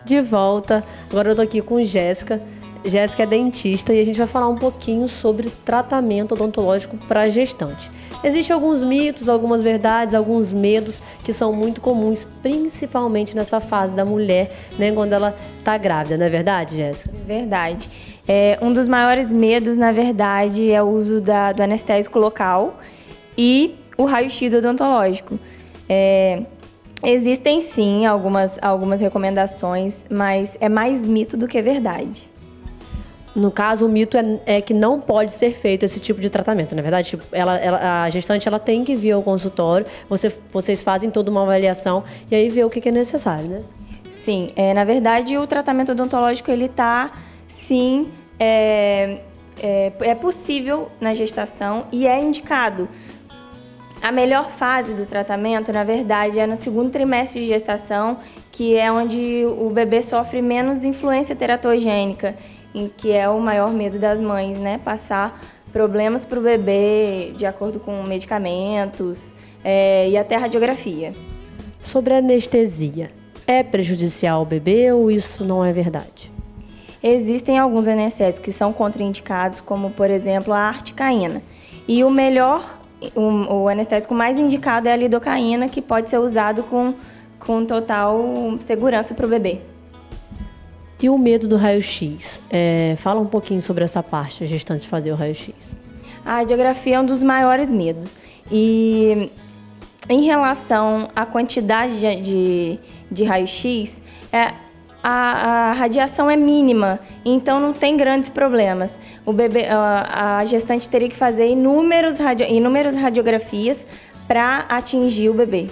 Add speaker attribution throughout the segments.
Speaker 1: De volta. Agora eu tô aqui com Jéssica. Jéssica é dentista e a gente vai falar um pouquinho sobre tratamento odontológico para gestante. Existem alguns mitos, algumas verdades, alguns medos que são muito comuns, principalmente nessa fase da mulher, né, quando ela está grávida, não é verdade, Jéssica?
Speaker 2: Verdade. Um dos maiores medos, na verdade, é o uso do anestésico local e o raio-x odontológico. Existem sim algumas recomendações, mas é mais mito do que verdade.
Speaker 1: No caso, o mito é que não pode ser feito esse tipo de tratamento, na verdade? Tipo, a gestante ela tem que vir ao consultório, vocês fazem toda uma avaliação e aí vê o que é necessário, né?
Speaker 2: Sim, na verdade, o tratamento odontológico, ele está, sim, é possível na gestação e é indicado. A melhor fase do tratamento, na verdade, é no segundo trimestre de gestação, que é onde o bebê sofre menos influência teratogênica, que é o maior medo das mães, né? Passar problemas para o bebê de acordo com medicamentos e até radiografia.
Speaker 1: Sobre a anestesia, é prejudicial ao bebê ou isso não é verdade?
Speaker 2: Existem alguns anestésicos que são contraindicados, como, por exemplo, a articaína. E o anestésico mais indicado é a lidocaína, que pode ser usado com total segurança para o bebê.
Speaker 1: E o medo do raio-x? Fala um pouquinho sobre essa parte, a gestante fazer o raio-x.
Speaker 2: A radiografia é um dos maiores medos. E em relação à quantidade de raio-x, a radiação é mínima, então não tem grandes problemas. O bebê, a gestante teria que fazer inúmeras radiografias para atingir o bebê.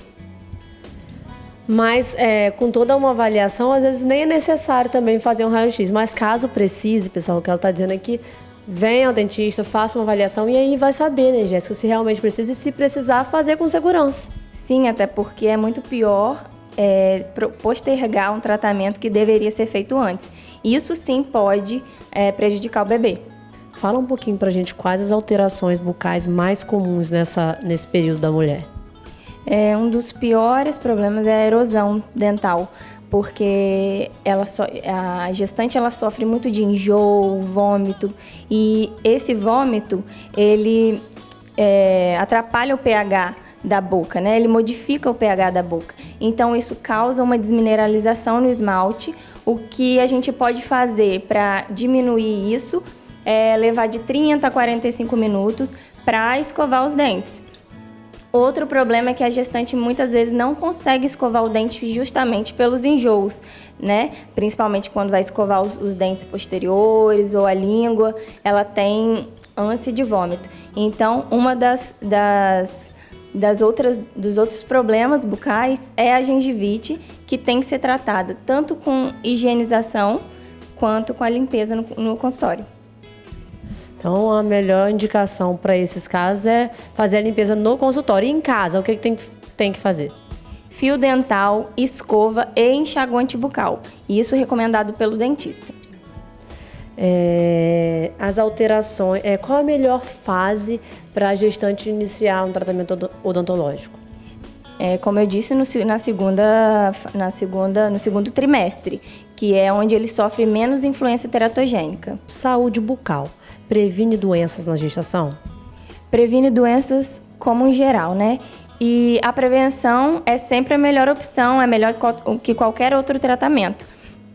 Speaker 1: Mas com toda uma avaliação, às vezes nem é necessário também fazer um raio-x. Mas caso precise, pessoal, o que ela está dizendo aqui, venha ao dentista, faça uma avaliação e aí vai saber, né, Jéssica, se realmente precisa e se precisar, fazer com segurança.
Speaker 2: Sim, até porque é muito pior postergar um tratamento que deveria ser feito antes. Isso sim pode prejudicar o bebê.
Speaker 1: Fala um pouquinho pra gente quais as alterações bucais mais comuns nesse período da mulher.
Speaker 2: Um dos piores problemas é a erosão dental, porque a gestante ela sofre muito de enjoo, vômito, e esse vômito ele atrapalha o pH da boca, né? Ele modifica o pH da boca. Então isso causa uma desmineralização no esmalte. O que a gente pode fazer para diminuir isso é levar de 30 a 45 minutos para escovar os dentes. Outro problema é que a gestante muitas vezes não consegue escovar o dente justamente pelos enjoos, né? Principalmente quando vai escovar os dentes posteriores ou a língua, ela tem ânsia de vômito. Então, uma dos outros problemas bucais é a gengivite, que tem que ser tratada tanto com higienização quanto com a limpeza no consultório.
Speaker 1: Então, a melhor indicação para esses casos é fazer a limpeza no consultório. E em casa, o que tem que fazer?
Speaker 2: Fio dental, escova e enxaguante bucal. Isso recomendado pelo dentista.
Speaker 1: As alterações... qual a melhor fase para a gestante iniciar um tratamento odontológico?
Speaker 2: Como eu disse, no segundo trimestre, que é onde ele sofre menos influência teratogênica.
Speaker 1: Saúde bucal. Previne doenças na gestação?
Speaker 2: Previne doenças como em geral, né? E a prevenção é sempre a melhor opção, é melhor que qualquer outro tratamento.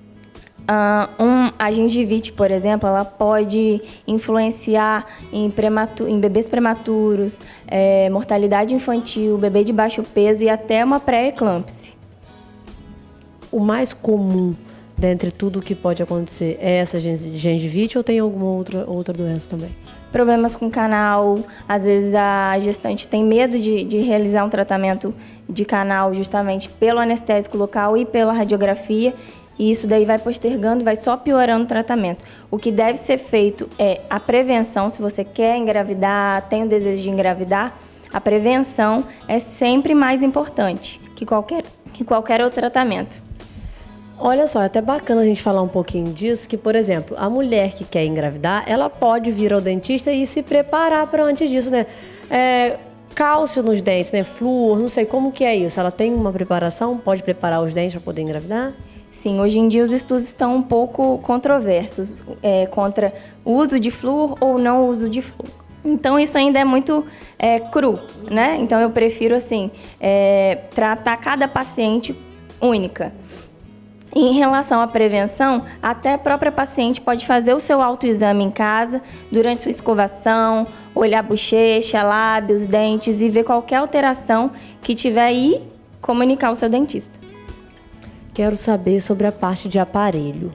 Speaker 2: A gengivite, por exemplo, ela pode influenciar em bebês prematuros, mortalidade infantil, bebê de baixo peso e até uma pré-eclâmpsia.
Speaker 1: O mais comum dentre tudo o que pode acontecer é essa gengivite ou tem alguma outra doença também?
Speaker 2: Problemas com canal, às vezes a gestante tem medo de realizar um tratamento de canal justamente pelo anestésico local e pela radiografia, e isso daí vai postergando, vai só piorando o tratamento. O que deve ser feito é a prevenção. Se você quer engravidar, tem o desejo de engravidar, a prevenção é sempre mais importante que qualquer outro tratamento.
Speaker 1: Olha só, é até bacana a gente falar um pouquinho disso, que, por exemplo, a mulher que quer engravidar, ela pode vir ao dentista e se preparar para antes disso, né? Cálcio nos dentes, né? Flúor, não sei como que é isso. Ela tem uma preparação, pode preparar os dentes para poder engravidar?
Speaker 2: Sim, hoje em dia os estudos estão um pouco controversos contra o uso de flúor ou não uso de flúor. Então, isso ainda é muito cru, né? Então, eu prefiro, assim, tratar cada paciente única. Em relação à prevenção, até a própria paciente pode fazer o seu autoexame em casa, durante sua escovação, olhar bochecha, lábios, dentes e ver qualquer alteração que tiver e comunicar ao seu dentista.
Speaker 1: Quero saber sobre a parte de aparelho.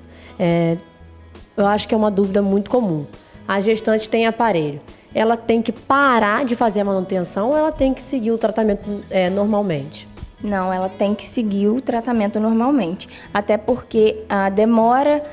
Speaker 1: Eu acho que é uma dúvida muito comum. A gestante tem aparelho. Ela tem que parar de fazer a manutenção ou ela tem que seguir o tratamento normalmente?
Speaker 2: Não, ela tem que seguir o tratamento normalmente. Até porque a demora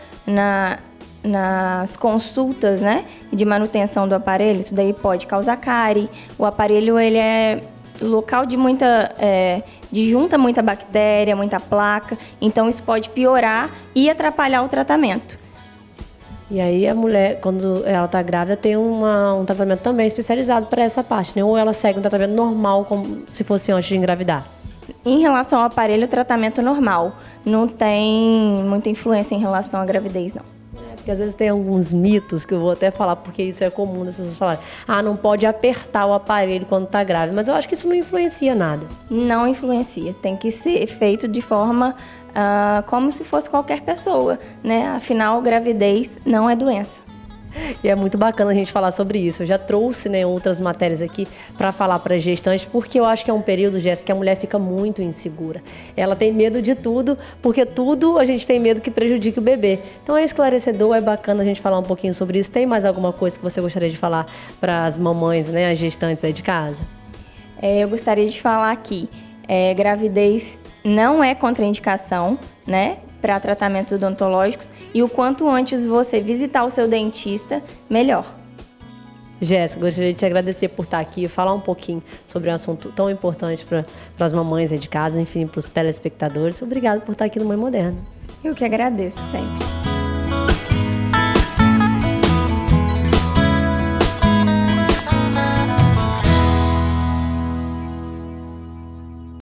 Speaker 2: nas consultas, né, de manutenção do aparelho, isso daí pode causar cárie. O aparelho, ele é local de junta muita bactéria, muita placa. Então, isso pode piorar e atrapalhar o tratamento.
Speaker 1: E aí a mulher, quando ela está grávida, tem um tratamento também especializado para essa parte, né? Ou ela segue um tratamento normal, como se fosse antes de engravidar?
Speaker 2: Em relação ao aparelho, o tratamento normal. Não tem muita influência em relação à gravidez, não.
Speaker 1: Porque às vezes tem alguns mitos que eu vou até falar, porque isso é comum das pessoas falarem. Não pode apertar o aparelho quando está grávida. Mas eu acho que isso não influencia nada.
Speaker 2: Não influencia. Tem que ser feito de forma como se fosse qualquer pessoa, né? Afinal, gravidez não é doença.
Speaker 1: E é muito bacana a gente falar sobre isso. Eu já trouxe, né, outras matérias aqui para falar para gestantes, porque eu acho que é um período, Jéssica, que a mulher fica muito insegura. Ela tem medo de tudo, porque tudo a gente tem medo que prejudique o bebê. Então é esclarecedor, é bacana a gente falar um pouquinho sobre isso. Tem mais alguma coisa que você gostaria de falar para as mamães, né, as gestantes aí de casa?
Speaker 2: Eu gostaria de falar aqui, gravidez não é contraindicação, né, para tratamento odontológicos, e o quanto antes você visitar o seu dentista, melhor.
Speaker 1: Jéssica, gostaria de te agradecer por estar aqui e falar um pouquinho sobre um assunto tão importante para as mamães aí de casa, enfim, para os telespectadores. Obrigada por estar aqui no Mãe Moderna.
Speaker 2: Eu que agradeço sempre.